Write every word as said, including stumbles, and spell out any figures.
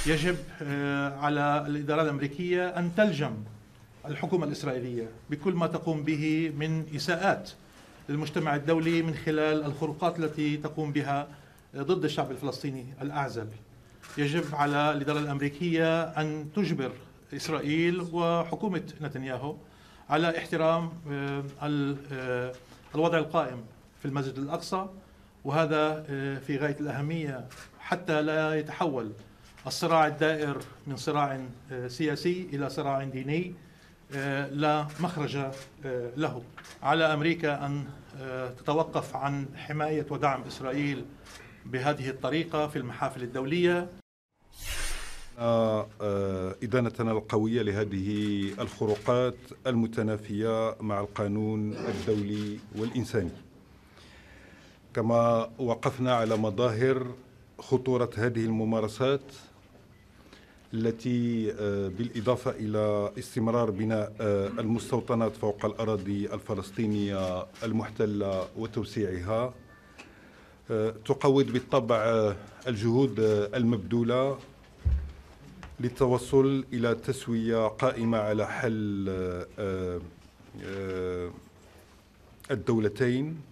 يجب على الإدارة الأمريكية أن تلجم الحكومة الإسرائيلية بكل ما تقوم به من إساءات للمجتمع الدولي من خلال الخروقات التي تقوم بها ضد الشعب الفلسطيني الأعزل. يجب على الإدارة الأمريكية أن تجبر إسرائيل وحكومة نتنياهو على احترام الوضع القائم في المسجد الأقصى، وهذا في غاية الأهمية حتى لا يتحول الصراع الدائر من صراع سياسي إلى صراع ديني لا مخرج له. على أمريكا أن تتوقف عن حماية ودعم إسرائيل بهذه الطريقة في المحافل الدولية. إدانتنا القوية لهذه الخروقات المتنافية مع القانون الدولي والإنساني، كما وقفنا على مظاهر خطورة هذه الممارسات التي بالإضافة إلى استمرار بناء المستوطنات فوق الأراضي الفلسطينية المحتلة وتوسيعها تقوض بالطبع الجهود المبذولة للتوصل إلى تسوية قائمة على حل الدولتين